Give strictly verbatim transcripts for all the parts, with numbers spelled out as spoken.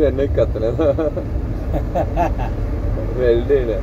എന്നെ കത്തണ വെൽഡ് ചെയ്യണ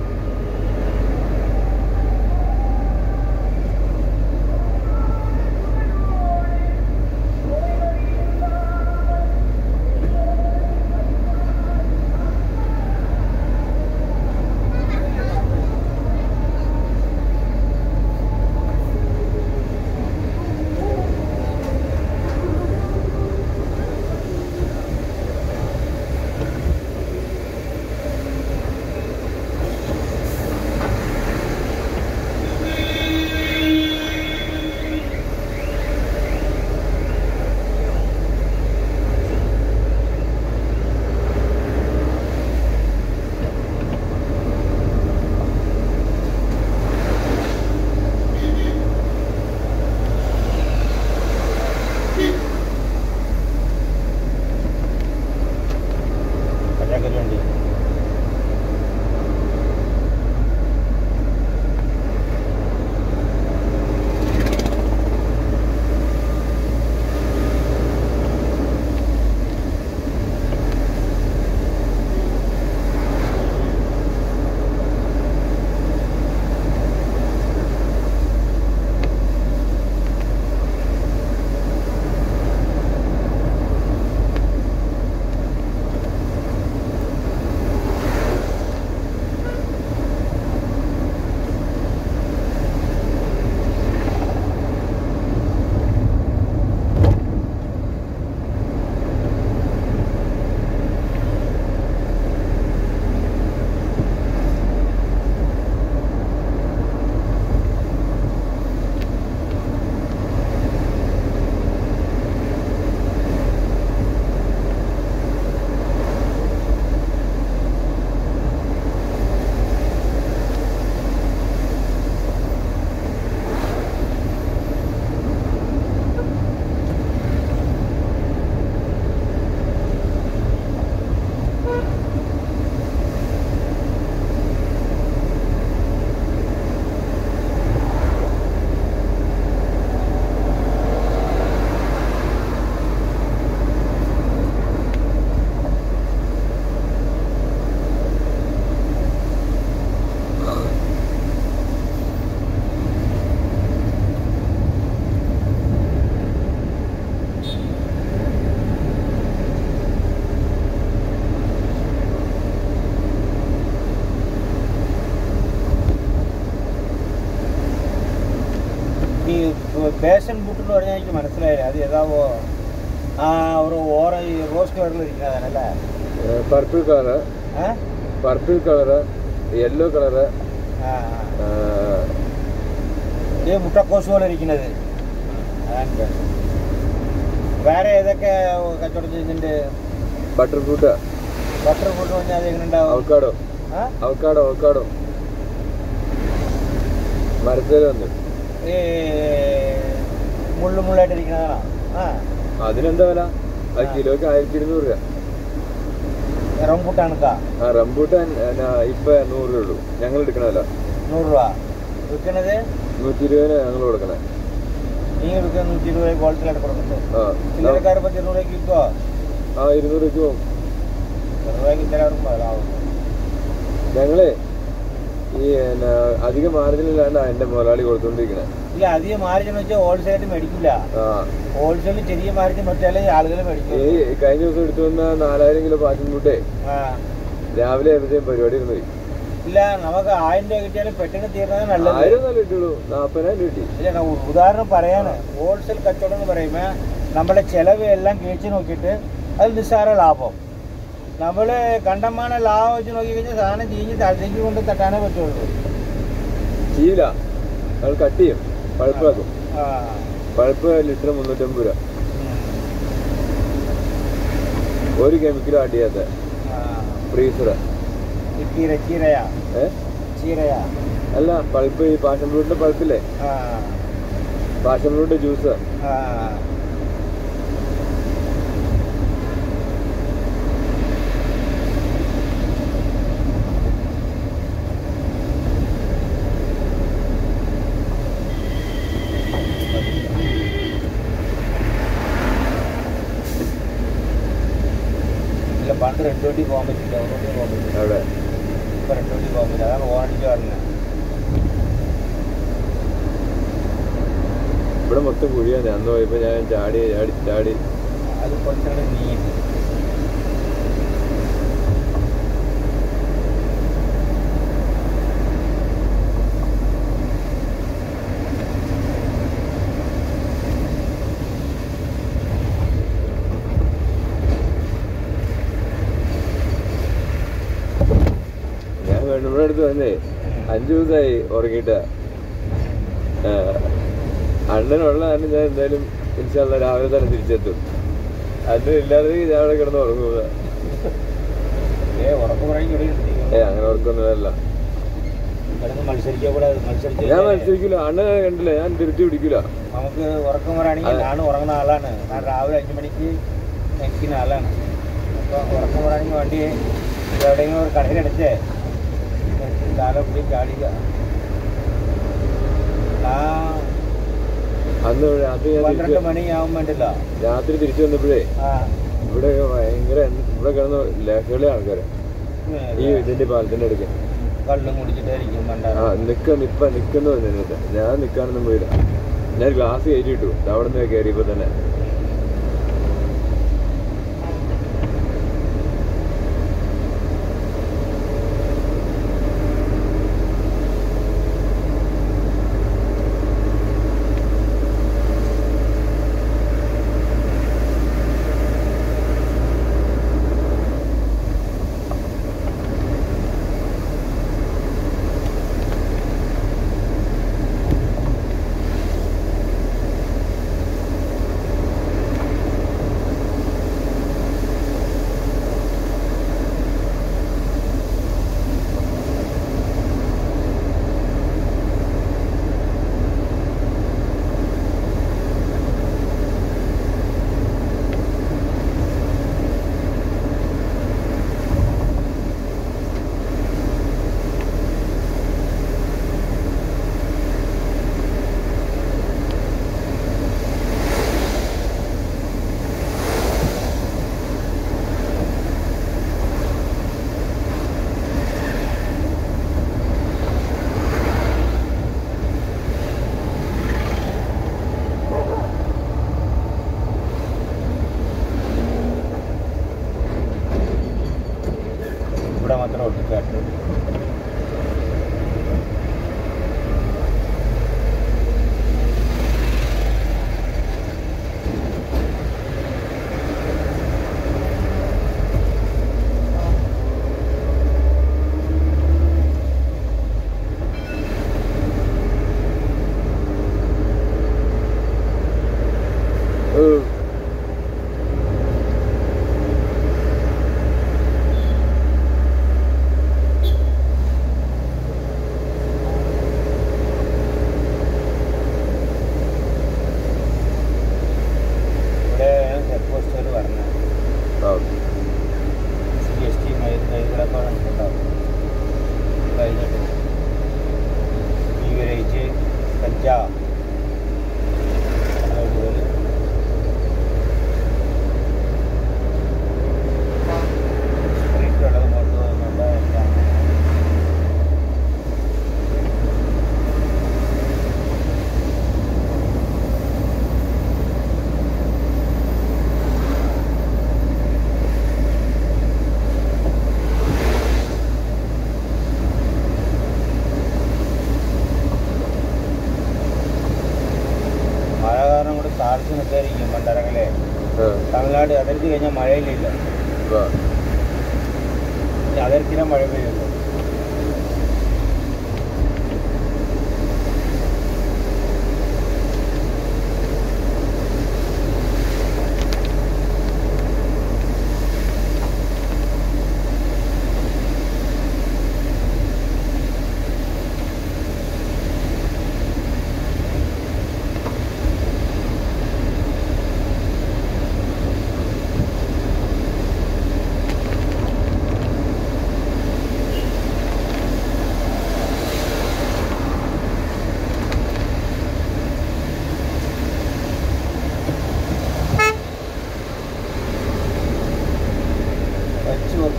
പേഷൻ ബൂട്ട് എന്ന് പറഞ്ഞാൽ എനിക്ക് മനസ്സിലായില്ല. അത് ഏതാവോ ആ ഒരു ഓറ റോസ് കളറിൽ ഇരിക്കുന്നതാണല്ലേ? Purple colour, purple colour, yellow colour, ഈ മുട്ടക്കോസ് പോലെ ഇരിക്കുന്നത്. അതാണ്. വേറെ ഏതൊക്കെ കച്ചവടം ചെയ്യുന്നുണ്ട്? Butter fruit. ബട്ടർ ഫ്രൂട്ട് പറഞ്ഞാൽ അത് എങ്ങനെ ഉണ്ടാവും? അവക്കാഡോ. അവക്കാഡോ അവക്കാഡോ മരത്തേൽ വന്ന് ഈ മുള്ളു മുള്ളായിട്ടിരിക്കുന്നതാണോ? ആ, അതിനെന്താ വില? അത് കിലോക്ക് ആയിരത്തി ഇരുന്നൂറ് രൂപ. റംബൂട്ടാനക്കാ? ആ റംബൂട്ടാൻ ഇപ്പൊ നൂറ് രൂപ ഉള്ളൂ. ഞങ്ങൾ എടുക്കണല്ല. നൂറ് രൂപ വിൽക്കണത് നൂറ്റി ഇരുപതിന് ഞങ്ങൾ കൊടുക്കണേ. നീ എടുക്കുക നൂറ്റി ഇരുപത് ഹോൾസെയിലായിട്ട് കൊടുക്കുന്നുണ്ട്. ചില്ലറക്കാർ പത്ത് ഇരുന്നൂറ് രൂപയ്ക്ക് വിൽക്കുവോ? ആ ഇരുന്നൂറ് രൂപയ്ക്ക് പോകും. ഇരുന്നൂറ് രൂപയ്ക്ക് ഇത്തരം മുതലാവും. ഞങ്ങള് ഈ അധികം മാർജിനില്ലാണ്ട് എന്റെ മുതലാളി കൊടുത്തോണ്ടിരിക്കണേ. ഇല്ല, അധികം മാർജിൻ വെച്ചാൽ ഹോൾസെയിലായിട്ട് മേടിക്കില്ല. ഹോൾസെയിൽ ചെറിയ മാർജിൻ വെച്ചാലേ ആളുകൾ മേടിക്കും. ഈ കഴിഞ്ഞ ദിവസം എടുത്തു വന്ന നാലായിരം കിലോ പാഷൻ ഫ്രൂട്ടേ രാവിലെ എവിടെയും പരിപാടി ഇരുന്നു പോയി. ഇല്ല, നമുക്ക് ആയിരം രൂപ കിട്ടിയാലും പെട്ടെന്ന് തീർന്നത് നല്ലത്. ആയിരം നല്ല കിട്ടുള്ളൂ, നാപ്പതിനായിരം കിട്ടി. ഇല്ല, ഉദാഹരണം പറയാണ്. ഹോൾസെയിൽ കച്ചവടം എന്ന് പറയുമ്പോ നമ്മുടെ ചെലവ് എല്ലാം കഴിച്ചു നോക്കിയിട്ട് അത് നിസ്സാര ലാഭം. നമ്മള് കണ്ടമാന ലാഭം വെച്ച് നോക്കി കഴിഞ്ഞാൽ സാധനം ചീഞ്ഞ് തലത്തേക്ക് കൊണ്ട് തട്ടാനേ പറ്റുള്ളൂ. ചെയ്യില്ല, അത് കട്ട് ചെയ്യും, പഴുപ്പാക്കും. പഴുപ്പ് ലിറ്റർ മുന്നൂറ്റമ്പത് രൂപ. ഒരു കെമിക്കലും ആഡ് ചെയ്യാത്ത ഫ്രീസറ്. ചീരയാ ചീരയാ അല്ല, പൾപ്പ്. ഈ പാഷൻ ഫ്രൂട്ടിന്റെ പൾപ്പില്ലേ, പാഷൻ ഫ്രൂട്ട് ജ്യൂസ്. രണ്ട് വണ്ടി പോകാൻ പറ്റില്ല, ഒരു വണ്ടി പോകാൻ പറ്റില്ല. അവിടെ ഇപ്പം രണ്ട് വണ്ടി പോകാൻ പറ്റില്ല. അതാണ് ഓടിച്ച് പറഞ്ഞത്. ഇവിടെ മൊത്തം കുഴിയാണ്. അന്ന് പോയപ്പോൾ ഞാൻ ചാടി ചാടി ചാടി അത് കുറച്ചുകൂടെ നീന്തി. ഞാൻ വേണുവിടെ അടുത്ത് വന്നേ അഞ്ചു ദിവസമായി ഉറങ്ങിയിട്ട. അണ്ണനുള്ള കാരണം ഞാൻ എന്തായാലും ഇൻഷാല്ല രാവിലെ തന്നെ തിരിച്ചെത്തും. അണ്ണൻ ഇല്ലാതെ ഞാൻ അവിടെ കിടന്ന് ഉറങ്ങുക. ഏ അങ്ങനെ ഉറക്കൊന്നുമല്ല. ഞാൻ മത്സരിക്കില്ല. അണ്ണനെ കണ്ടില്ല, ഞാൻ തിരിച്ചു പിടിക്കില്ല. നമുക്ക് ഉറക്കം വരാണെങ്കിൽ ഞാൻ ഉറങ്ങുന്ന ആളാണ്. ഞാൻ രാവിലെ അഞ്ചു മണിക്ക് നിൽക്കുന്ന ആളാണ്. അപ്പോൾ ഉറക്കം വരാണെങ്കിൽ വണ്ടി എവിടെയെങ്കിലും ഒരു കടയിലെടുത്തേ കാലം കൂടി ചാടിക്കുക. അന്ന് രാത്രി പന്ത്രണ്ട് മണിയാവും വേണ്ടില്ല. രാത്രി തിരിച്ചു വന്നപ്പോഴേ ഇവിടെ ഭയങ്കര ഇവിടെ കിടന്ന ലഹളി ആൾക്കാര് ഈ ഇതിന്റെ പാലത്തിന്റെ അടുക്ക കള്ളും കുടിച്ചിട്ടായിരിക്കും. ആ നിക്ക നിപ്പ നിക്കുന്ന വന്നിട്ട് ഞാൻ നിക്കാനൊന്നും പോയില്ല. ഞാൻ ഗ്ലാസ് കയറ്റി ഇട്ടു. അവിടെ നിന്ന് കയറിയപ്പോ തന്നെ ഇവിടെ മാത്രം ഒട്ടിക്കാട്ട്. സി എസ് ടി മൈലുകളൊക്കെ ഉണ്ടാവും. കഴിഞ്ഞിട്ട് ബീവറേജ് കഞ്ചാ അതുപോലെ സ്ട്രീറ്റുള്ളത് കൊണ്ടുപോകുന്നുണ്ട്. എല്ലാം താഴ്ച നിൽക്കായിരിക്കും മണ്ടരകളെ. തമിഴ്നാട് അതിർത്തി കഴിഞ്ഞാൽ മഴയിലില്ല. അതിർത്തിയിലെ മഴ പെയ്യുള്ളൂ.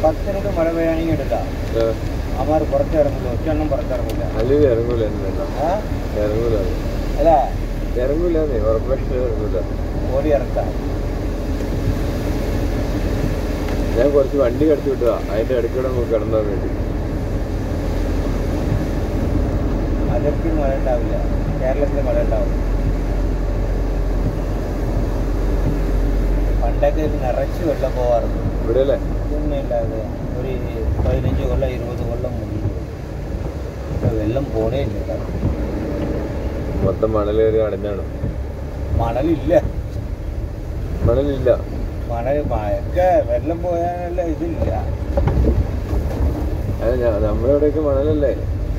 പത്ത് മിനിറ്റ് മഴ പെയ്യാണെങ്കിൽ എടുക്കാം. അവന്മാർ പുറത്തിറങ്ങില്ല, ഒറ്റെണ്ണം പുറത്തിറങ്ങില്ല. അല്ലെങ്കിൽ ഇറങ്ങൂല, ഇറങ്ങൂല, അല്ല ഇറങ്ങൂല, ഉറപ്പായിട്ട് ഇറങ്ങൂല. ഓടി ഇറക്കാം. ഞാൻ കുറച്ച് വണ്ടി കടത്തി വിട്ടതാ, അതിന്റെ ഇടയ്ക്കൂടെ നമുക്ക് കിടന്നാൻ വേണ്ടി. അതിർത്തി മഴ ഉണ്ടാവില്ല, കേരളത്തിൽ മഴ ഉണ്ടാവും. പണ്ടൊക്കെ നിറച്ച് വെള്ളം പോവാറുണ്ട് ഇവിടെ അല്ലേ? ഇതൊന്നുമില്ലാതെ ഒരു പതിനഞ്ച് കൊല്ലം ഇരുപത് കൊല്ലം മുന്നിൽ വെള്ളം പോണേ ഇല്ല. മൊത്തം മണലേറി അടഞ്ഞാണ്. മണലില്ല, മണലില്ല, മണൽ ഒക്കെ വെള്ളം പോയാനുള്ള ഇതില്ല. നമ്മുടെ ഇവിടെയൊക്കെ മണലല്ലേ?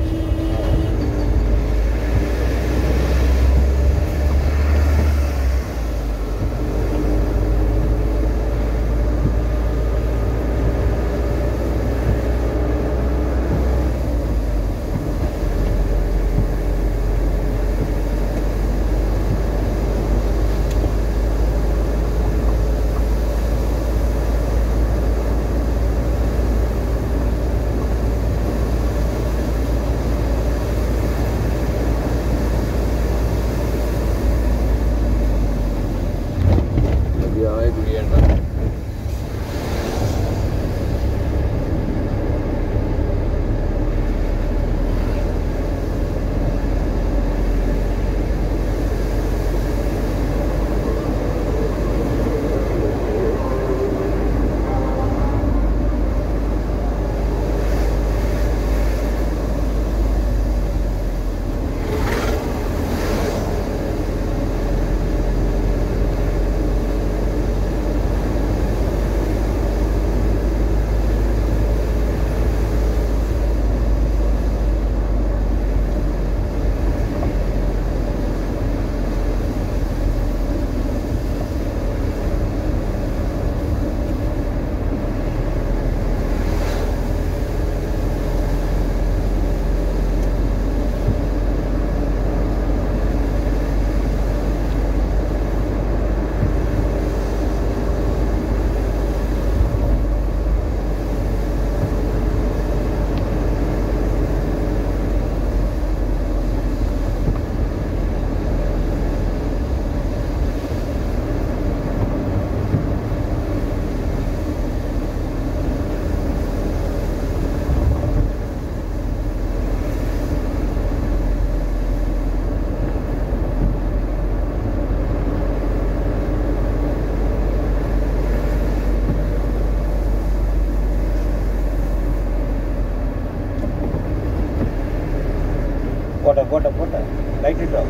പോട്ടെ പോട്ടെ പോട്ടെ ലൈറ്റ് ഇട്ടോ.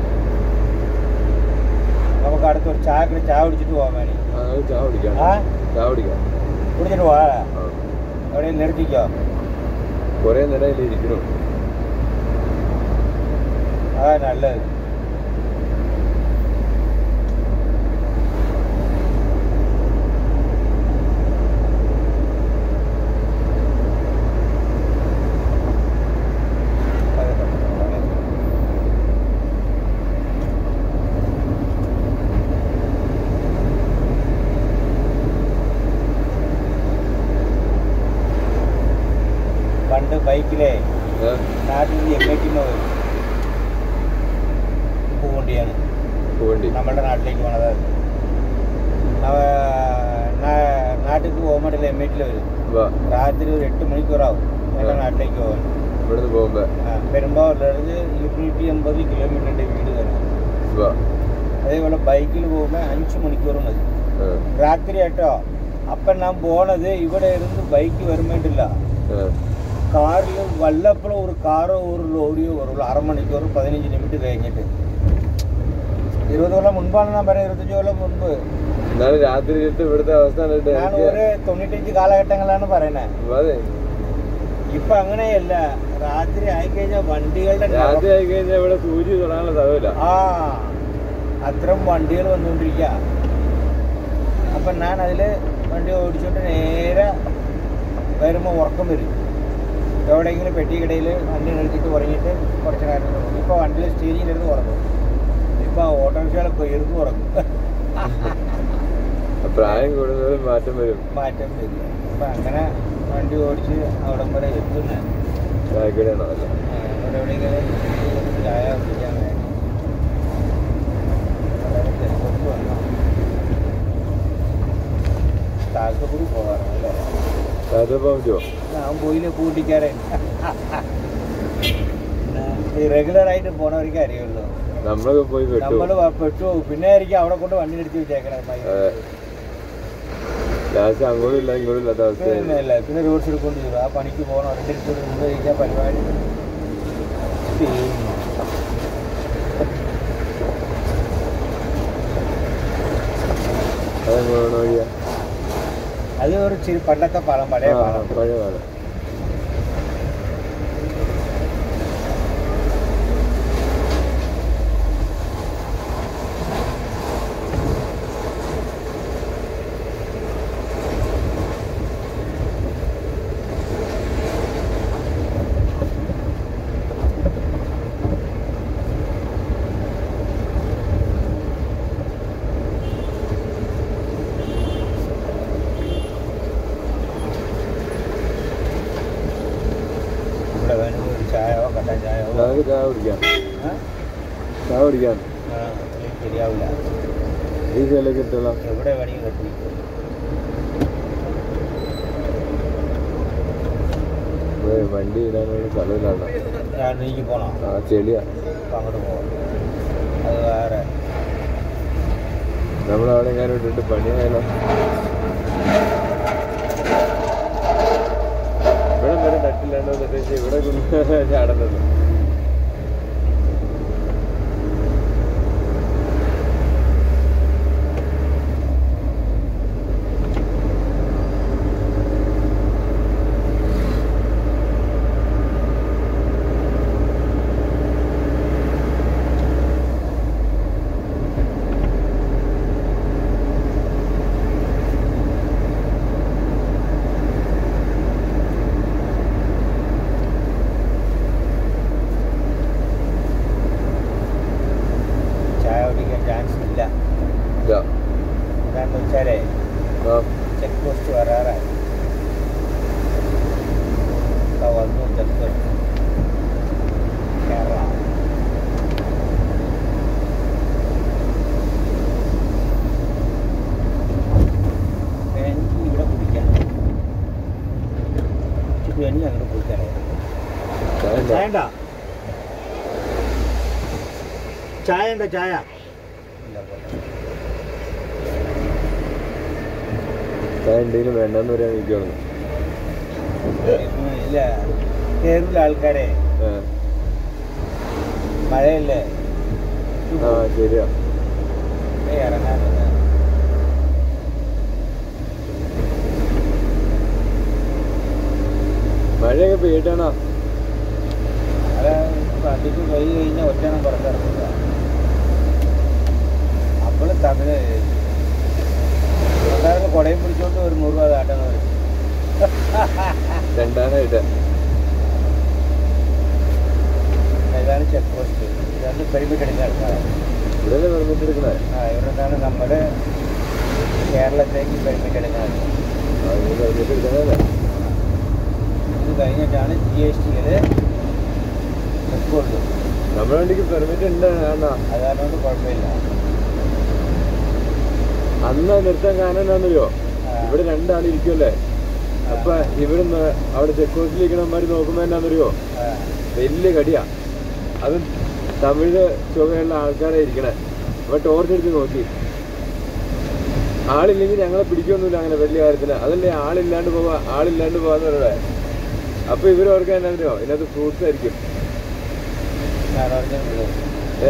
ചായ ചായ കുടിച്ചിട്ട് പോകാൻ വേണ്ടി ചായ കുടിക്കാം. ചായ കുടിക്കാം. കുടിച്ചിട്ട് പോവാ. എവിടെയും നിർത്തിക്കോ. കുറെ നേരം അതിൽ ഇരിക്കണു. അതാ നല്ലത്. പണ്ട് ബൈക്കിലെ നാട്ടിൽ എം എക്കുന്ന പൂവണ്ടിയാണ് നമ്മുടെ നാട്ടിലേക്ക് പോണത്. നാട്ടിലേക്ക് പോകുമ്പോഴല്ലേ എം എറ്റിൽ വരും. രാത്രി ഒരു എട്ട് മണിക്കൂറാവും നമ്മുടെ നാട്ടിലേക്ക് പോകാൻ. ഇവിടുന്ന് പോകുമ്പോ പെരുമ്പാവൂരിൽ ഇരുന്നൂറ്റി അമ്പത് കിലോമീറ്ററിന്റെ വീട് തന്നെ. അതേപോലെ ബൈക്കിൽ പോകുമ്പോൾ അഞ്ച് മണിക്കൂർ മതി രാത്രി കേട്ടോ. അപ്പം ഞാൻ പോണത് ഇവിടെ ഇരുന്ന് ബൈക്ക് വരുമ്പോണ്ടില്ല, കാറിൽ വല്ലപ്പോഴും ഒരു കാറോ ഒരു ലോറിയോ വരുള്ളൂ. അര മണിക്കൂർ പതിനഞ്ച് മിനിറ്റ് കഴിഞ്ഞിട്ട്. ഇരുപത് കൊല്ലം മുൻപാണ് ഞാൻ പറയാം, ഇരുപത്തഞ്ച് കൊല്ലം മുൻപ്. രാത്രി ഇവിടുത്തെ അവസ്ഥ ഞാൻ ഒരു തൊണ്ണൂറ്റഞ്ച് കാലഘട്ടങ്ങളാണ് പറയുന്നത്. ഇപ്പൊ അങ്ങനെയല്ല. രാത്രി ആയിക്കഴിഞ്ഞാൽ വണ്ടികളുടെ രാത്രി ആയിക്കഴിഞ്ഞാൽ ഇവിടെ സൂചി തൊടാനുള്ള സ്ഥലമില്ല. ആ അത്തരം വണ്ടികൾ വന്നുകൊണ്ടിരിക്കുക. അപ്പം ഞാൻ അതിൽ വണ്ടി ഓടിച്ചുകൊണ്ട് നേരെ വരുമ്പോൾ ഉറക്കം വരും. എവിടെയെങ്കിലും പെട്ടിക്കിടയിൽ വണ്ടി നിർത്തിയിട്ട് ഉറങ്ങിയിട്ട് കുറച്ച് നേരം തുടങ്ങും. ഇപ്പോൾ വണ്ടിയിൽ സ്റ്റീരിങ്ങിലിരുന്ന് ഉറങ്ങും. ഇപ്പോൾ ഓട്ടോറിക്ഷകളൊക്കെ ഇരുന്ന് ഉറങ്ങും. പ്രായം കൂടുതലും മാറ്റം വരും മാറ്റം വരും. അപ്പം അങ്ങനെ വണ്ടി ഓടിച്ച് അവിടം വരെ എത്തുന്ന അവിടെ എവിടെയെങ്കിലും ചായ കുടിക്കാൻ വേണം. തിരക്കൊക്കെ വന്നു താഴത്തുകൂടി പോകാറുണ്ട് അല്ലേ? ഞാൻ പോയില്ല, കൂട്ടിക്കാരൻ. ഈ റെഗുലർ ആയിട്ട് പോണവർക്ക് അറിയുള്ളൂ. നമ്മള് പോയി നമ്മള് പെട്ടു. പിന്നെ ആയിരിക്കും അവിടെ കൊണ്ട് വണ്ടി നിർത്തി വെച്ചേക്കണം. അങ്ങോട്ടില്ല ഇങ്ങോട്ടില്ലാത്ത അവസ്ഥയല്ല. പിന്നെ റോഡ് സൈഡ് കൊണ്ട് വരും. ആ പണിക്ക് പോകണം. രണ്ട് എടുത്ത് നിന്ന് കഴിഞ്ഞാൽ പരിപാടി അതെങ്ങോട്ട് വഴിയാ? അത് ഒരു ചിരി പണ്ടത്തെ പാലം, പഴയ പാലം. പഴയ പാലം. ചായയോ കട്ടൻ ചായയോ ചായ കുടിക്കാം. ചായ കുടിക്കാം. ശരിയാവില്ല. ഈ സ്ഥലം കിട്ടുള്ള എവിടെ വേണമെങ്കിൽ കെട്ടി വണ്ടി ഇടാനുള്ള സ്ഥലമില്ലാണ്ടോ? നീക്ക് പോണോ? ആ ചെളിയാ. അങ്ങോട്ട് പോവാം. അത് വേറെ. നമ്മളവിടെ എങ്ങാനും ഇട്ടിട്ട് പണിയായാലോ? ഇവിടെ വരെ തട്ടില്ലാണ്ടോ എന്നിട്ട് ഇവിടെ ചാടുന്നത്. എന്താണെന്ന് വെച്ചാലേ ചെക്ക് പോസ്റ്റ് വരാറായി. വന്നു ചെക്ക് പോസ്റ്റ് കേരള. എനിക്ക് ഇവിടെ കുടിക്കാൻ എനിക്ക് അങ്ങനെ കുടിക്കാനോ? ചായ ഉണ്ടോ? ചായ ഉണ്ടോ? ചായ എന്തെങ്കിലും വേണ്ടെന്ന് പറയാൻ നിൽക്കണം. ഇല്ല, കേരള ആൾക്കാരെ മഴയല്ലേ? ആ ശരിയാ. ഇറങ്ങാൻ മഴയൊക്കെ പെയ്യട്ടാണോ? അത് അധികം വെയിൽ കഴിഞ്ഞാൽ ഒറ്റണം പുറത്തിറങ്ങില്ല. അപ്പോൾ തമിഴ് സാധാരണ കുടയും പിടിച്ചോണ്ട് ഒരു നൂറ് രൂപ കാട്ടാൻ വരും. രണ്ടാനായിട്ട് ഇതാണ് ചെക്ക് പോസ്റ്റ്. ഇതാണ് പെർമിറ്റ് എടുക്കുന്ന ആൾക്കാരാണ്. ഇവിടെ പെർമിറ്റ് എടുക്കണേ. ആ ഇവരുടെയാണ് നമ്മുടെ കേരളത്തേക്ക് പെർമിറ്റ് എടുക്കുന്നത്. പെർമിറ്റ് എടുക്കണല്ലേ. ഇത് കഴിഞ്ഞിട്ടാണ് ജി എസ് ടിയിൽ എടുക്കുള്ളൂ. നമ്മുടെ വണ്ടിക്ക് പെർമിറ്റ് ഉണ്ട്. അതുകൊണ്ട് കുഴപ്പമില്ല. അന്ന് നിർത്താൻ കാരണം എന്താണെന്നറിയോ? ഇവിടെ രണ്ടാളിരിക്കുമല്ലേ. അപ്പൊ ഇവിടുന്ന് അവിടെ ചെക്ക് പോസ്റ്റിൽ ഇരിക്കണമാര് നോക്കുമ്പോ എന്താണെന്നറിയോ? വലിയ കടിയാ. അത് തമിഴ് ചുവയുള്ള ആൾക്കാരെ ഇരിക്കണേ. അപ്പൊ ടോർച്ച് എടുത്ത് നോക്കി ആളില്ലെങ്കിൽ ഞങ്ങളെ പിടിക്കൊന്നുമില്ല അങ്ങനെ വലിയ കാര്യത്തിന്. അതല്ലേ ആളില്ലാണ്ട് പോവാ ആളില്ലാണ്ട് പോവാന്ന് പറയണേ. അപ്പൊ ഇവര് ഓർക്കാൻ എന്നാ ഇതിനകത്ത് ഫ്രൂട്ട്സ് ആയിരിക്കും. ഏ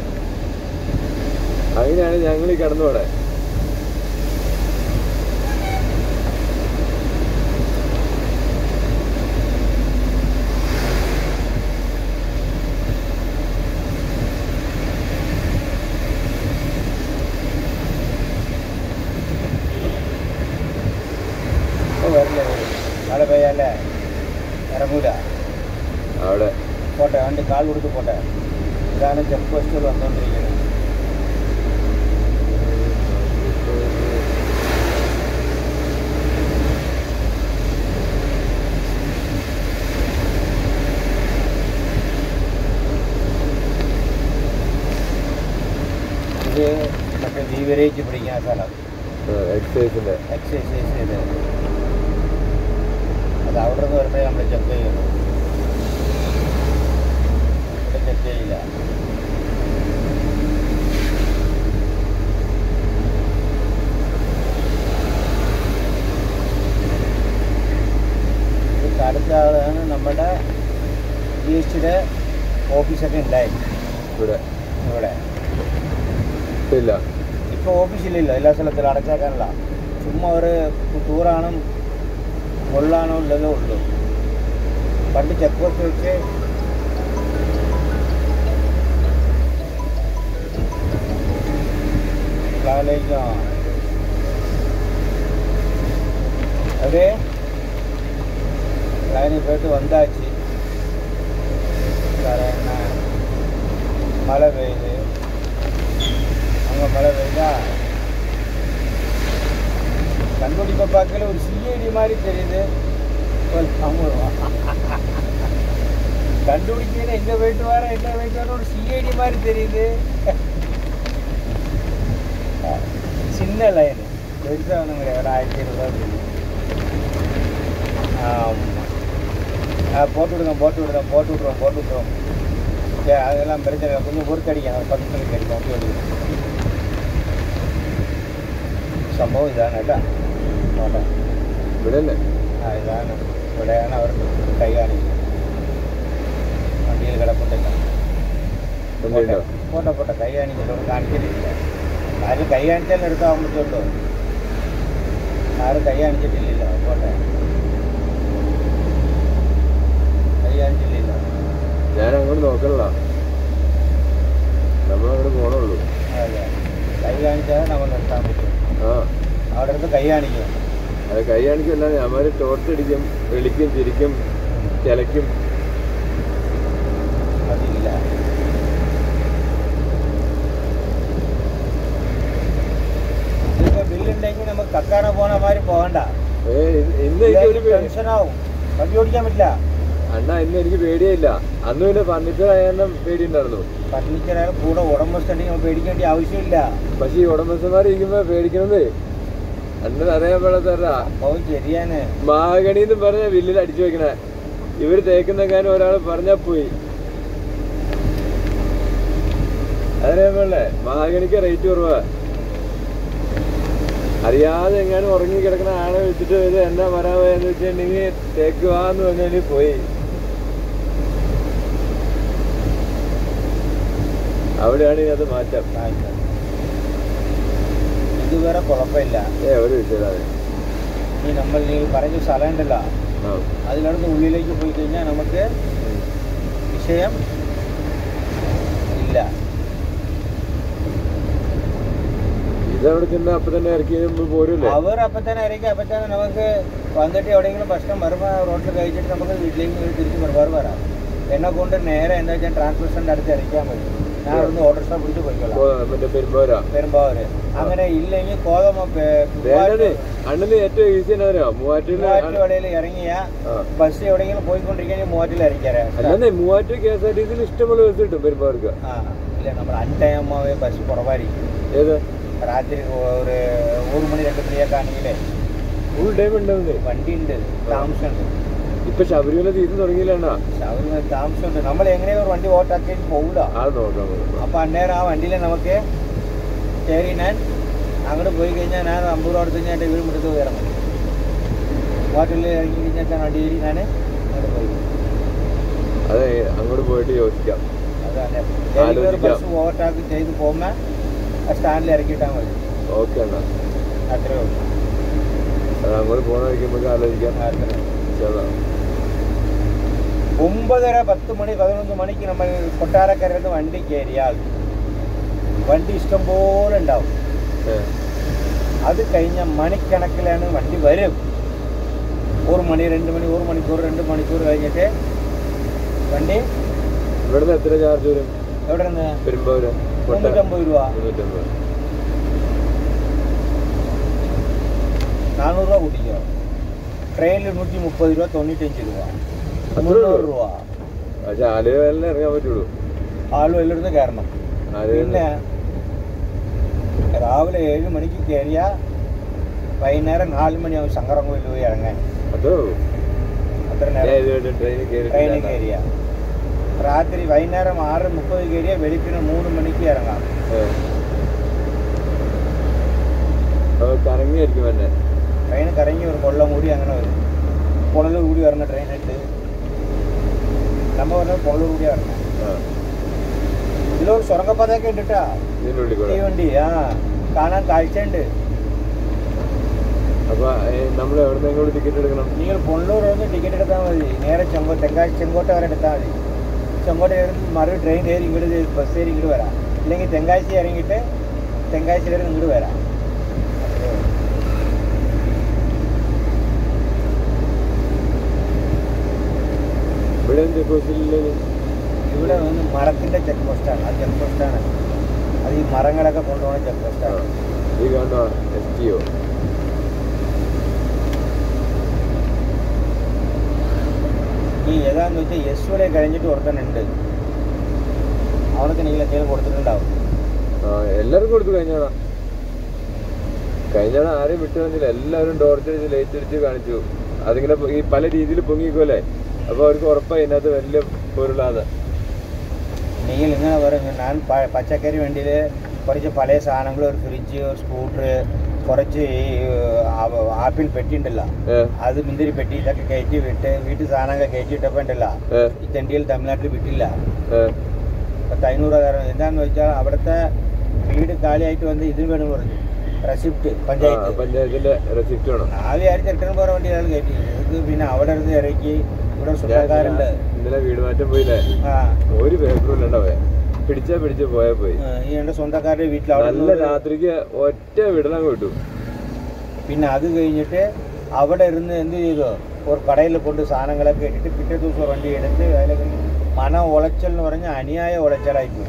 അങ്ങനെയാണ് ഞങ്ങൾ ഈ കടന്നുപോടെ. വരില്ലേ മഴ പെയ്യാല്ലേ ഇറങ്ങൂല. അവിടെ പോട്ടെ വണ്ടി കാൽ കൊടുത്ത് പോട്ടെ. ഇതാണ് ചെക്ക് പോസ്റ്റുകൾ വന്നുകൊണ്ടിരിക്കുന്നത്. ഇത് മറ്റേ ബീവറേജ് പിടിക്കുന്ന സ്ഥലം. എക്സൈസിന്റെ എക്സൈസ് ചെയ്ത് അത് അവിടെ നിന്ന് വരുമ്പോഴേ നമ്മൾ ചെക്ക് ചെയ്യുന്നു. ഇവിടെ ചെക്ക് ചെയ്യില്ല. ഇത് അടുത്താണ് നമ്മുടെ ജി എസ് ടിയുടെ ഓഫീസൊക്കെ ഉണ്ടായി ഇവിടെ ഇവിടെ. ഇല്ല ഇപ്പോൾ ഓഫീസിലില്ല. എല്ലാ സ്ഥലത്തിലും അടച്ചാക്കാനില്ല. ചുമ്മാ ഒരു ടൂറാണോ കൊള്ളാണോ ഉള്ളതേ ഉള്ളൂ. പണ്ട് ചെക്ക് പോസ്റ്റ് വെച്ച് அதே லைனை போய்ட்டு வந்தாச்சு. வேறு என்ன மழை பெய்யுது. அங்கே மழை பெய்யுதா கண்டுபிடிப்ப பார்க்கல ஒரு சிஐடி மாதிரி தெரியுது. கண்டுபிடிக்கல எங்கே போயிட்டு வர எங்கே போயிட்டு வர ஒரு சிஐடி மாதிரி தெரியுது. சின்ன லைனு பெருசாக ஒன்றும் கிடையாது. ஒரு ஆயிரத்தி ஐநூறுரூவா தெரியும். ஆமாம் போட்டு விடுங்க போட்டு விடுறோம் போட்டு விட்ருவோம் போட்டு விட்ருவோம். சரி அதெல்லாம் பிரச்சனை இல்லை. கொஞ்சம் பொறுத்து அடிக்கும். ஒரு பத்து மணிக்கு அடிக்கும். ஓகே விடுங்க. സംഭവം ഇതാണ് കേട്ടോ. നോട്ടെ ഇവിടെ തന്നെ ആ ഇതാണ് ഇവിടെയാണ് അവർ കൈ കാണിക്കുന്നത്. വണ്ടിയിൽ കിടപ്പുണ്ടല്ല. പോട്ടെ പോട്ടെ കൈ കാണിച്ചിട്ട് കാണിച്ചിട്ടില്ല. ആരും കൈ കാണിച്ചാലും എടുക്കാൻ പറ്റുമല്ലോ. ആരും കൈ കാണിച്ചിട്ടില്ലല്ലോ. പോട്ടെ കൈ കാണിച്ചില്ലല്ലോ. ഞാൻ അങ്ങോട്ട് നോക്കണല്ലോ. നമ്മളങ്ങോട്ട് പോകണുള്ളൂ. അതെ കൈ കാണിച്ചാൽ നമ്മൾ നിർത്താൻ പറ്റും. ആ അവിടെ അടുത്ത് കൈ കാണിക്കും. അത് കൈ കാണിക്കല്ല. ഞമ്മര് ടോർച്ച് അടിക്കും, വിളിക്കും, ചിരിക്കും, ചിലയ്ക്കും. അതില്ല ബില്ലുണ്ടെങ്കിൽ നമുക്ക് കക്കാന പോണ മാതിരി പോകണ്ട. ഇന്ന് എനിക്ക് ഒരു ടെൻഷനാവും. വണ്ടി ഓടിക്കാൻ പറ്റില്ല. അണ്ണാ ഇന്ന് എനിക്ക് പേടിയില്ല. അന്ന് പിന്നെ ഫർണിച്ചർ ആയാലും പേടി ഉണ്ടായിരുന്നു. ഫർണിച്ചർ ആയാലും കൂടെ ഉടമസ്ഥണ്ടെങ്കിൽ നമ്മൾ പേടിക്കേണ്ട ആവശ്യമില്ല. പക്ഷെ ഈ ഉടമസ്ഥന്മാർ ഇരിക്കുമ്പോ പേടിക്കണത് അന്ന് അറിയാൻ തരാ. അപ്പോൾ ശരിയാണ്. മഹാഗണിന്ന് പറഞ്ഞ വില്ലിൽ അടിച്ചു വെക്കണേ. ഇവര് തേക്കുന്ന കാര്യം ഒരാൾ പറഞ്ഞാ പോയി. അതറിയാൻ പാടില്ലേ? മഹാഗണിക്ക് റേറ്റ് കുറവാ. അറിയാതെ എങ്ങാനും ഉറങ്ങി കിടക്കുന്ന ആളെ വെച്ചിട്ട് ഇത് എന്നാ വരാമെന്ന് വെച്ചിട്ടുണ്ടെങ്കിൽ തേക്കുവാന്ന് പറഞ്ഞാല് പോയി. അവിടെയാണ് ഇതിനകത്ത് മാറ്റം. ഇതുവരെ കുഴപ്പമില്ല. ഏ ഒരു വിഷയമില്ല. ഈ നമ്മൾ നീ പറഞ്ഞ സ്ഥലം ഉണ്ടല്ലോ അതിലടുത്ത് ഉള്ളിലേക്ക് പോയി കഴിഞ്ഞാൽ നമുക്ക് വിഷയം ഇല്ല. ഇതവിടെ ചെന്ന് അപ്പൊ തന്നെ ഇറക്കി പോരൂല്ലേ? അവർ അപ്പൊ തന്നെ ഇറക്കി അപ്പൊ തന്നെ നമുക്ക് വന്നിട്ട് എവിടെയെങ്കിലും ഭക്ഷണം വരുമ്പോൾ റോഡിൽ കഴിച്ചിട്ട് നമുക്ക് വീട്ടിലേക്ക് തിരിച്ച് വേറെ വരാം. എന്നെ കൊണ്ട് നേരെ എന്താ വെച്ചാൽ ട്രാൻസ്പോർട്ടിന്റെ അടുത്ത് ഇറക്കാൻ പറ്റും. ഞാൻ അവിടുന്ന് ഓട്ടോ സ്റ്റോപ്പ് പിടിച്ച് പോയിക്കോളാം പെരുമ്പാവൂര്. അങ്ങനെ ഇല്ലെങ്കിൽ കോതമ അണ്ണന് ഏറ്റവും ഈസി മൂവാറ്റുപുഴയിൽ ഇറങ്ങിയ ബസ് എവിടെയെങ്കിലും പോയിക്കൊണ്ടിരിക്കുകയാണെങ്കിൽ മൂവാറ്റിൽ ഇറക്കിയാലേ മൂവാറ്റു കെ എസ് ആർ ടി സിയിൽ ഇഷ്ടംപോലെ ബസ് കിട്ടും പെരുമ്പാവൂർക്ക്. ആ ഇല്ല, നമ്മൾ അഞ്ചാകുമ്പോൾ ബസ് കുറവായിരിക്കും. ഏത് രാത്രി ഒരു ഒരു മണി രണ്ട് മണിയൊക്കെ ആണെങ്കിലേ ഫുൾ ടൈം ഉണ്ടാവുന്നത് വണ്ടി ഉണ്ട്, താമസമുണ്ട്. ഇപ്പൊ ശബരിമല തീർന്നു തുടങ്ങിയില്ല. ശബരിമല താമസമുണ്ട്. നമ്മൾ എങ്ങനെയും ഒരു വണ്ടി ഓട്ടാക്കി പോകില്ല. അപ്പൊ അന്നേരം ആ വണ്ടിയിൽ നമുക്ക് കയറി ഞാൻ അങ്ങോട്ട് പോയി കഴിഞ്ഞാൽ ഞാൻ അമ്പത് രൂപ എടുത്ത് കഴിഞ്ഞാൽ എൻ്റെ വീട് മുറ്റത്ത് പോയി ഇറങ്ങും. വാട്ടിൽ ഇറങ്ങി കഴിഞ്ഞാൽ വണ്ടി കയറി ഞാൻ അങ്ങോട്ട് പോയി. അതെ, അങ്ങോട്ട് പോയിട്ട് യോജിക്കാം. അതാണ് ബസ് ഓവർടാക്ക് ചെയ്ത് പോകുമ്പോൾ സ്റ്റാൻഡിൽ ഇറക്കിയിട്ടാൽ മതി. ഓക്കെ എന്നാ അത്രേ ഉള്ളൂ. അങ്ങോട്ട് പോകുന്ന നമുക്ക് ആലോചിക്കാം. ഒമ്പതര പത്ത് മണി പതിനൊന്ന് മണിക്ക് നമ്മൾ കൊട്ടാരക്കരന്ന് വണ്ടി കയറിയാൽ വണ്ടി ഇഷ്ടംപോലെ ഉണ്ടാവും. അത് കഴിഞ്ഞ മണിക്കണക്കിലാണ് വണ്ടി വരും. ഒരു മണി രണ്ട് മണി ഒരു മണിക്കൂർ രണ്ട് മണിക്കൂർ കഴിഞ്ഞിട്ട് വണ്ടി ഇവിടുന്ന് എത്ര ചാർജ് വരും? എവിടെ നിന്ന്? പെരുമ്പാവൂര് മുന്നൂറ്റമ്പത് രൂപ നാനൂറ് രൂപ കൂട്ടിക്കോ. ട്രെയിനിൽ നൂറ്റി മുപ്പത് രൂപ തൊണ്ണൂറ്റഞ്ച് രൂപ മുന്നൂറ് രൂപ. ആലുവല്ലേ ഇറങ്ങാൻ പറ്റുള്ളൂ. ആലുവ എല്ലായിടത്ത് കയറണം. പിന്നെ രാവിലെ ഏഴ് മണിക്ക് കയറിയ വൈകുന്നേരം നാല് മണിയാവും ശങ്കരൻകോവിൽ പോയി ഇറങ്ങാൻ. അത്ര നേരം ട്രെയിനിൽ കയറിയ രാത്രി വൈകുന്നേരം ആറ് മുപ്പത് കയറിയ വെളുപ്പിന് മൂന്ന് മണിക്ക് ഇറങ്ങാം. കറങ്ങിയായിരിക്കും തന്നെ ട്രെയിൻ കറങ്ങി വരും. കൊല്ലം കൂടി അങ്ങനെ വരും. പുഴലൂർ കൂടി വരണ ട്രെയിനിട്ട് നമ്മൾ പറഞ്ഞ പുഴലൂർ കൂടി വരണം. ഇതിലൊരു സുരങ്കപ്പാതയൊക്കെ ഉണ്ട് കേട്ടാ. തീവണ്ടി ആ കാണാൻ കാഴ്ചയുണ്ട്. അപ്പൊ നമ്മൾ എവിടെ ടിക്കറ്റ് എടുക്കണം? നിങ്ങൾ പുഴലൂർ വന്ന് ടിക്കറ്റ് എടുത്താൽ മതി. നേരെ ചെങ്കോ തെങ്കാശി ചെങ്കോട്ട വരെ എടുത്താൽ മതി. ചെങ്കോട്ട മറു ട്രെയിൻ കയറി ഇങ്ങോട്ട് ബസ് കയറി ഇങ്ങോട്ട് വരാം. ഇല്ലെങ്കിൽ തെങ്കാശി ഇറങ്ങിയിട്ട് തെങ്കാശി വരെ ഇങ്ങോട്ട് വരാം. ഇവിടെ വന്ന് മരത്തിന്റെ ചെക്ക് പോസ്റ്റാണ്. അത് ചെക്ക് പോസ്റ്റാണ്. അത് ഈ മരങ്ങളൊക്കെ കൊണ്ടുപോകുന്ന ചെക്ക് പോസ്റ്റാണ്. ഈ ഏതാന്ന് വെച്ചാൽ എസ് വരെ കഴിഞ്ഞിട്ട് ഒരുത്തനുണ്ട്. അവനൊക്കെ നിങ്ങൾ എന്തെങ്കിലും കൊടുത്തിട്ടുണ്ടാവും. എല്ലാവർക്കും കൊടുത്തു. കഴിഞ്ഞാടാ കഴിഞ്ഞാടാ ആരെയും വിട്ടു വന്നില്ല. എല്ലാവരും ടോർച്ച് ലൈറ്റ് അടിച്ച് കാണിച്ചു. അതിങ്ങനെ ഈ പല രീതിയിൽ പൊങ്ങിക്കുമല്ലേ. അപ്പൊ അവർക്ക് ഉറപ്പായി ഇതിനകത്ത് വലിയ പൊരുളാതെ. നിങ്ങൾ ഇങ്ങനെ പറഞ്ഞു. ഞാൻ പച്ചക്കറി വണ്ടിയിൽ കുറച്ച് പഴയ സാധനങ്ങൾ, ഒരു ഫ്രിഡ്ജ്, ഒരു സ്കൂട്ടർ, കുറച്ച് ഈ ആപ്പിൾ പെട്ടി ഉണ്ടല്ലോ, അത് മുന്തിരി പെട്ടി, ഇതൊക്കെ കയറ്റി വിട്ട് വീട്ടിൽ സാധനങ്ങൾ കയറ്റിയിട്ടപ്പോ ഉണ്ടല്ലോ ഈ തെണ്ടിയിൽ തമിഴ്നാട്ടിൽ വിട്ടില്ല. പത്ത് അഞ്ഞൂറ് കാരണം എന്താന്ന് വെച്ചാൽ അവിടുത്തെ വീട് കാലിയായിട്ട് വന്ന് ഇതിന് വേണം പറഞ്ഞു റെസിപ്റ്റ് പഞ്ചായത്ത് പഞ്ചായത്തിന്റെ റെസിപ്റ്റ് വേണം. ആ വിചാരിച്ച് എട്ടൻ പോറ വണ്ടികൾ കയറ്റി. ഇത് പിന്നെ അവിടെ അടുത്ത് ഇറക്കി. ഇവിടെ സ്വന്തക്കാരുണ്ട്. ഇന്നലെ വീട് മാറ്റം പോയില്ലേ? ആ ഒരു പേപ്പറും പിടിച്ചാ പിടിച്ച് പോയാ പോയി. ഈ എന്റെ സ്വന്തക്കാരുടെ വീട്ടിൽ നല്ല രാത്രിക്ക് ഒറ്റ വിടണം കിട്ടു. പിന്നെ അത് കഴിഞ്ഞിട്ട് അവിടെ ഇരുന്ന് എന്ത് ചെയ്തു? ഒരു കടയിൽ കൊണ്ട് സാധനങ്ങളൊക്കെ ഇട്ടിട്ട് പിറ്റേ ദിവസം വണ്ടി എടുത്ത് അതിലേക്ക് മനം ഉളച്ചൽ എന്ന് പറഞ്ഞാൽ അന്യായ ഉളച്ചലായിപ്പോയി.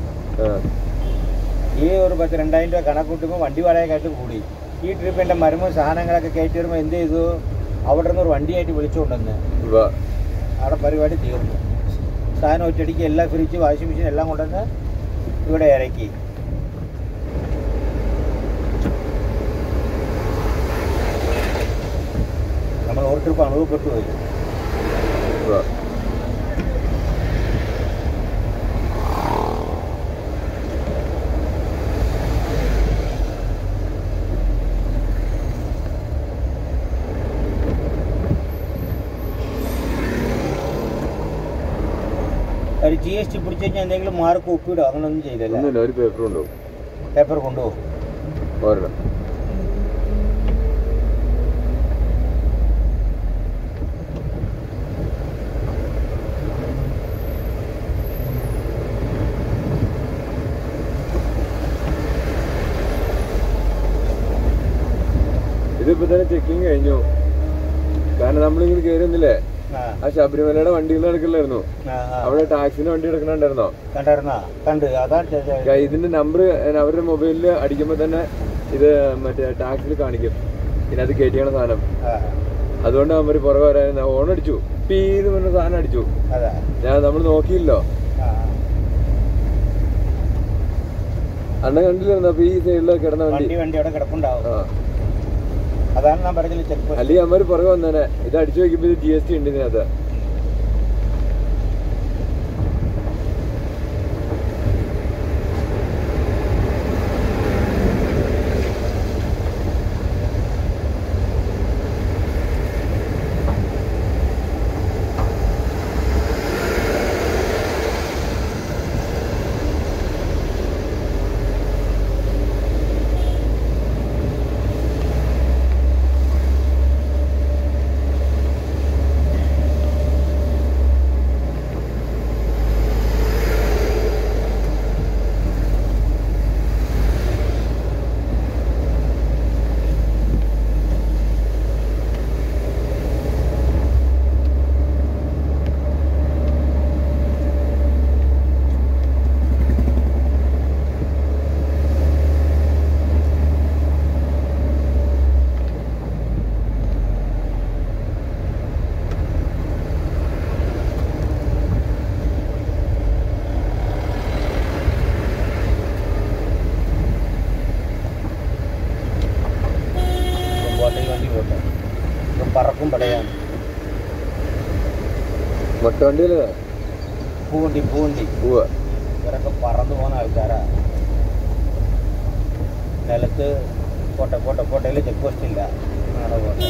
ഈ ഒരു പത്ത് രണ്ടായിരം രൂപ കണക്ക് കൂട്ടുമ്പോൾ വണ്ടി വാടകയായിട്ട് കൂടി. ഈ ട്രിപ്പ് എൻ്റെ മരുമോ സാധനങ്ങളൊക്കെ കയറ്റി വരുമ്പോൾ എന്ത് ചെയ്തു? അവിടെ നിന്ന് ഒരു വണ്ടിയായിട്ട് വിളിച്ചുകൊണ്ടെന്ന് അവിടെ പരിപാടി തീർന്നു. സാധനം ഒറ്റയടിക്ക് എല്ലാ ഫ്രിഡ്ജ്, വാഷിംഗ് മെഷീൻ എല്ലാം കൊണ്ടുവന്ന് ഇവിടെ ഇറക്കി. നമ്മൾ ഒരു ട്രിപ്പ് അനുഭവപ്പെട്ടു പോയി. ഒരു ജി എസ് ടി പിടിച്ചു കഴിഞ്ഞാൽ എന്തെങ്കിലും മാർക്ക് ഒപ്പിടുക അങ്ങനൊന്നും ചെയ്തില്ല. ഒരു പേപ്പർ കൊണ്ടുപോകും. പേപ്പർ കൊണ്ടുപോകും. ചെക്കിങ് കഴിഞ്ഞു. കാരണം നമ്മളിങ്ങനെ കയറുന്നില്ലേ, ആ ശബരിമലയുടെ വണ്ടികൾ നടക്കില്ലായിരുന്നു, അവിടെ ടാക്സിന്റെ വണ്ടി എടുക്കണുണ്ടായിരുന്നോ? ഇതിന്റെ നമ്പർ അവരുടെ മൊബൈലിൽ അടിക്കുമ്പോ തന്നെ ഇത് മറ്റേ ടാക്സിൽ കാണിക്കും ഇതിനകത്ത് കയറ്റിയാണ് സാധനം. അതുകൊണ്ട് അവര് പുറകെ വരാൻ ഓൺ അടിച്ചു, പീന്ന് പറഞ്ഞ സാധനം അടിച്ചു. ഞാൻ നമ്മൾ നോക്കിയില്ലോ, അണ്ണ കണ്ടില്ലായിരുന്നു. അപ്പൊ ഈ സൈഡില് കിടന്ന വണ്ടി വണ്ടി അവിടെ കിടപ്പുണ്ടാവും. അതാണ് ഞാൻ പറഞ്ഞത് ചെക്ക്. അല്ലെങ്കിൽ അമ്മര് പുറകെ വന്നേനെ. ഇത് അടിച്ചു വെക്കുമ്പോ ഇത് ജി എസ് ടി ഉണ്ട് ഇതിനകത്ത്. പറക്കും പടയാണ് മൊട്ടവണ്ടിയിലെ പൂവണ്ടി പൂവണ്ടി പൂവ ഇവരൊക്കെ പറന്നു പോകുന്ന ആൾക്കാരാ. നിലത്ത് കോട്ട കോട്ട കോട്ടയിൽ ചെക്ക് പോസ്റ്റ് ഇല്ല. നാളെ കോട്ട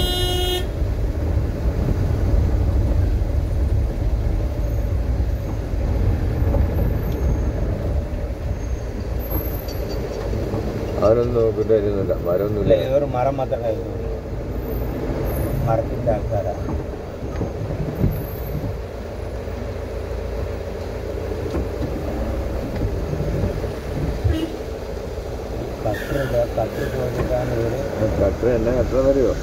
അവരൊന്നും നോക്കിയിട്ടില്ല. മരമൊന്നുമില്ല, ഒരു മരം മാത്രമേ മരത്തിൻ്റെ ആൾക്കാരാ. കട്ടർ കട്ടർ പോയിട്ടാണ് ഇവര്. കട്ടർ എന്നെ കട്ടർ വരുമോ?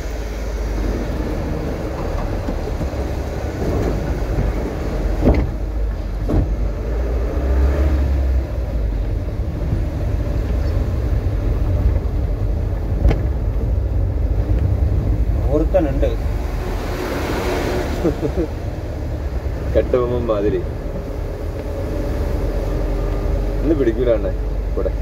ഒരുത്തനുണ്ട് കെട്ടുമ്പം മാതിരി. ഇന്ന് പിടിക്കൂലേ കൂടെ?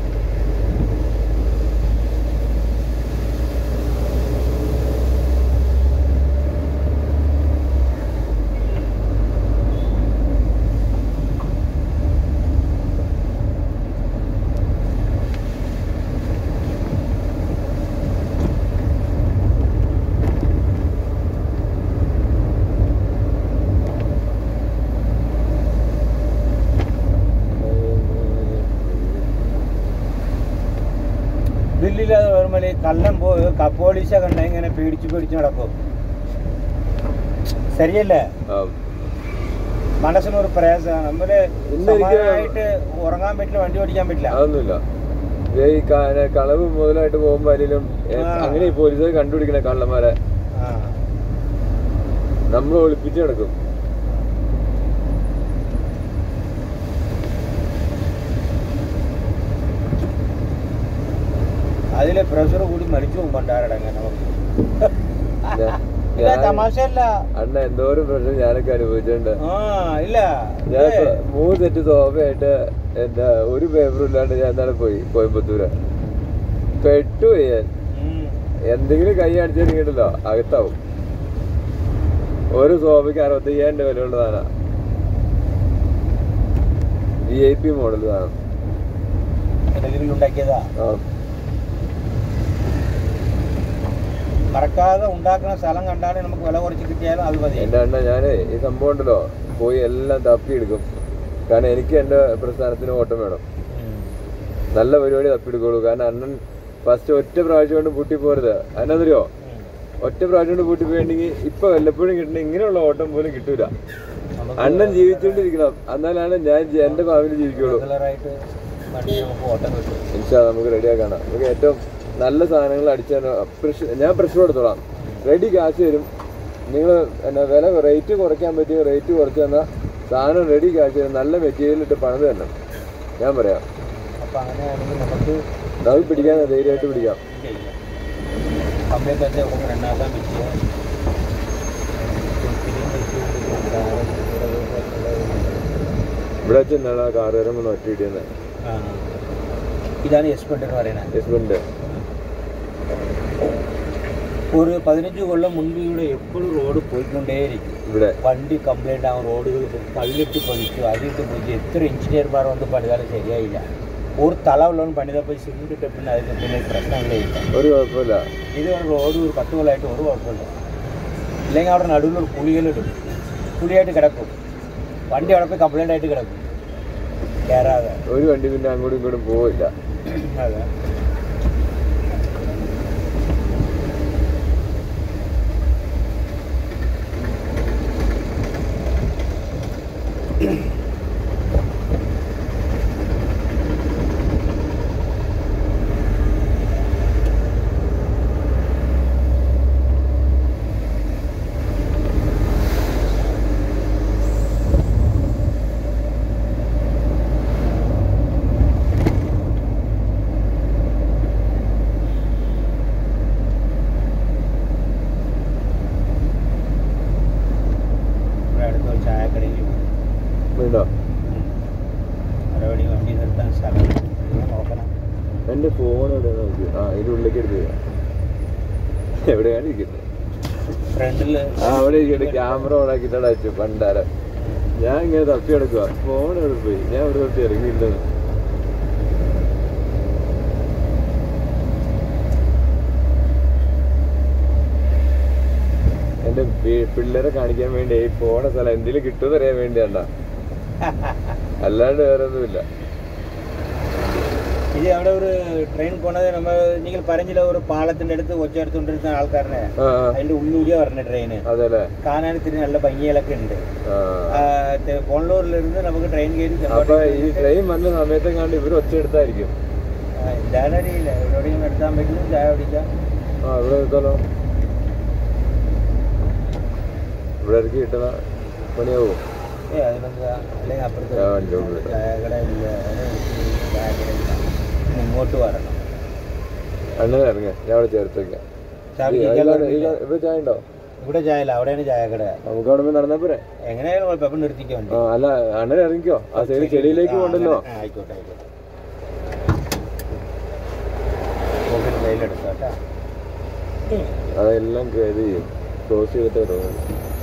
ബില്ലില്ലാതെ വരുമ്പോൾ ഈ കള്ളം പോയി പോലീസ കണ്ട ഇങ്ങനെ പേടിച്ച് പേടിച്ച് നടക്കും. ശരിയല്ലേ? മനസ്സിനൊരു പ്രയാസമാണ്. നമ്മള് സമാധാനമായിട്ട് ഉറങ്ങാൻ പറ്റില്ല, വണ്ടി ഓടിക്കാൻ പറ്റില്ല. അതൊന്നുമില്ല. ഈ കളവ് മുതലായിട്ട് പോകുമ്പോ അതിലും അങ്ങനെ പോലീസ് കണ്ടുപിടിക്കണ കള്ളന്മാരെ നമ്മൾ ഒളിപ്പിച്ച് കിടക്കും. അതിലെ പ്രഷർ കൂടി മരിച്ചു പോകുമ്പോണ്ടാരടങ്ങ നമുക്ക്. തമാശല്ല അണ്ണ എന്തോരം പ്രശ്നം ഞാനൊക്കെ അനുഭവിച്ചിട്ടുണ്ട്. ഇല്ല ഞാൻ മൂന്ന് സെറ്റ് സോഫയായിട്ട് എന്താ ഒരു പേപ്പറും ഇല്ലാണ്ട് ഞാൻ എന്താണ് പോയി കോയമ്പത്തൂര് പെട്ടുപോയി. ഞാൻ എന്തെങ്കിലും കൈ അടിച്ചിട്ടുണ്ടല്ലോ അകത്താവും. ഒരു സോഫയ്ക്ക് അറുപത്തയ്യായിരം രൂപ വില ഉള്ളതാണ്. വി ഐ പി മോഡൽ സാധനം ഉണ്ടാക്കിയതാ. മറക്കാതെ ഉണ്ടാക്കുന്ന സ്ഥലം കണ്ടാലും നമുക്ക് വില കുറച്ച് കിട്ടിയാലും അത് മതി. എന്റെ അണ്ണ ഞാനേ ഈ സംഭവം ഉണ്ടല്ലോ പോയി എല്ലാം തപ്പിയെടുക്കും. കാരണം എനിക്ക് എന്റെ പ്രസ്ഥാനത്തിന് ഓട്ടം വേണം. നല്ല പരിപാടി തപ്പിയെടുക്കുള്ളൂ. കാരണം അണ്ണൻ ഫസ്റ്റ് ഒറ്റ പ്രാവശ്യം കൊണ്ട് പൂട്ടി പോരുത്. അതിനറിയോ, ഒറ്റ പ്രാവശ്യം കൊണ്ട് പൂട്ടി പോയിട്ടുണ്ടെങ്കിൽ ഇപ്പൊ വല്ലപ്പോഴും കിട്ടണ ഇങ്ങനെയുള്ള ഓട്ടം പോലും കിട്ടൂല. അണ്ണൻ ജീവിച്ചോണ്ടിരിക്കണം, എന്നാലാണ് ഞാൻ എന്റെ ഫാമിലി ജീവിക്കുള്ളൂ. ഓട്ടം ഇൻഷാ നമുക്ക് റെഡിയാക്കണം. നമുക്ക് ഏറ്റവും നല്ല സാധനങ്ങൾ അടിച്ചാൽ പ്രഷർ ഞാൻ പ്രഷർ എടുത്തോളാം. റെഡി കാശ് തരും. നിങ്ങൾ എന്നാ വില റേറ്റ് കുറയ്ക്കാൻ പറ്റിയ റേറ്റ് കുറച്ച് തന്നാൽ സാധനം റെഡി കാശ് തരും. നല്ല മെറ്റീരിയൽ ഇട്ട് പണിത് തന്നെ ഞാൻ പറയാം. അപ്പം അങ്ങനെയാണെങ്കിൽ നമുക്ക് അത് പിടിക്കാൻ ധൈര്യമായിട്ട് പിടിക്കാം. കമ്പനിക്കത്തെ രണ്ടാക്കാൻ പറ്റിയ ഇവിടെ വെച്ച് എന്താണ് ആ കാർ വരെ ഒന്ന് ഒറ്റ ഇടിയെന്ന്. ഇതാണ് എസ്പെൻഡ് എന്ന് പറയുന്നത്. എസ്പെൻഡ് ഒരു പതിനഞ്ച് കൊല്ലം മുൻപ് ഇവിടെ എപ്പോഴും റോഡ് പോയിക്കൊണ്ടേയിരിക്കും. ഇവിടെ വണ്ടി കംപ്ലൈൻ്റ് ആവും, റോഡുകൾ പതിനെട്ട് പതിച്ചു അതിട്ട് പോയി എത്ര എഞ്ചിനീയർമാർ വന്ന് പണിതാലും ശരിയായില്ല. ഒരു തല ഉള്ളവൻ പണിതപ്പോൾ സിമെന്റ് ഇട്ടപ്പിന്നെ അതിന് പിന്നെ പ്രശ്നങ്ങളില്ല, ഒരു കുഴപ്പമില്ല. ഇത് റോഡ് ഒരു പത്ത് കൊല്ലമായിട്ട് ഒരു കുഴപ്പമില്ല. ഇല്ലെങ്കിൽ അവിടെ നടുവിലൊരു കുളികളിടും, കുളിയായിട്ട് കിടക്കും, വണ്ടി അവിടെ പോയി കംപ്ലൈൻ്റ് ആയിട്ട് കിടക്കും കയറാതെ. ഒരു വണ്ടി പിന്നെ അങ്ങോട്ടും ഇങ്ങോട്ടും പോവില്ല. അതെ. എന്റെ ഫോൺ എവിടെ നോക്കി? ആ ഇതിന്റെ ഉള്ളിലേക്ക് എടുത്ത് എവിടെയാണ് ഇരിക്കുന്നത്? ഫ്രണ്ടില് ആ അവിടെ ഇരിക്കട്ടെ. ക്യാമറ ഓണാക്കിട്ടാണ് അയച്ചു പണ്ടാരം. ഞാൻ ഇങ്ങനെ തപ്പി എടുക്കുക, ഫോൺ എവിടെ പോയി? ഞാൻ ഇവിടെ തൊട്ട് ഇറങ്ങിയില്ലെന്ന്. എന്റെ പിള്ളേരെ കാണിക്കാൻ വേണ്ടി പോണ സ്ഥലം എന്തെങ്കിലും കിട്ടുമെന്ന് അറിയാൻ വേണ്ടിയാണ്ടാ, അല്ലാണ്ട് വേറെ ഒന്നുമില്ല. ഇത് അവിടെ ഒരു ട്രെയിൻ പോണത് നമ്മൾ നിങ്ങൾ പറഞ്ഞില്ല, ഒരു പാളത്തിന്റെ അടുത്ത് ഒച്ച എടുത്തുകൊണ്ടിരുന്ന ആൾക്കാരനെ അതിന്റെ ഉള്ളിലൂടെ പറഞ്ഞ ട്രെയിന് കാണാൻ ഇത്തിരി നല്ല ഭംഗികളൊക്കെ ഉണ്ട്. കോണല്ലൂരിലിരുന്ന് നമുക്ക് ട്രെയിൻ കയറി ഈ ട്രെയിൻ വന്ന സമയത്തും കണ്ട് ഇവർ ഒച്ച എടുത്തായിരിക്കും. എന്തായാലും അറിയില്ല, എവിടെയെങ്കിലും എടുത്താൻ പറ്റും, ചായ കുടിക്കാം. ആ ഇവിടെ എടുത്താലോ, ഇവിടെ ഇറക്കി കിട്ടുന്ന പണിയാവോ? ഏ അതിനെന്താ, അല്ലെങ്കിൽ അപ്പുറത്ത് ചായക്കട ഇല്ല, ചായക്കട ഇല്ല, ഇങ്ങോട്ട് വരണം. അങ്ങനെ ഇറങ്ങ, ഞാൻ അവിടെ ചേർത്ത് വെക്കാം. ഇവിടെ ചായ ഉണ്ടോ? ഇവിടെ ചായ ഇല്ല, അവിടെയാണ് ചായക്കട. നമുക്ക് അവിടെ നടന്നാ പോരെ, എങ്ങനെയാലും കുഴപ്പം നിർത്തിക്കോ. അല്ല അണ്ണൻ ഇറങ്ങിക്കോ, ആ സൈഡ് ചെടിയിലേക്ക് പോകണ്ടല്ലോ. ആയിക്കോട്ടെ ആയിക്കോട്ടെ, കയ്യിലെടുക്കാം. അതെല്ലാം ഇത് ക്ലോസ് ചെയ്തിട്ട്